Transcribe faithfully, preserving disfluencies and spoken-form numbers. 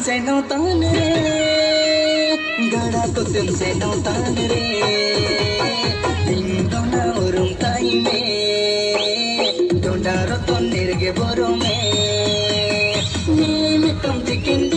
से नौतान रे गड़ा को तुम से नौतान रे दिन दोना उरुम ताई में डोंडा रो तो निर्गे बोरो में नीम तुम चिकिन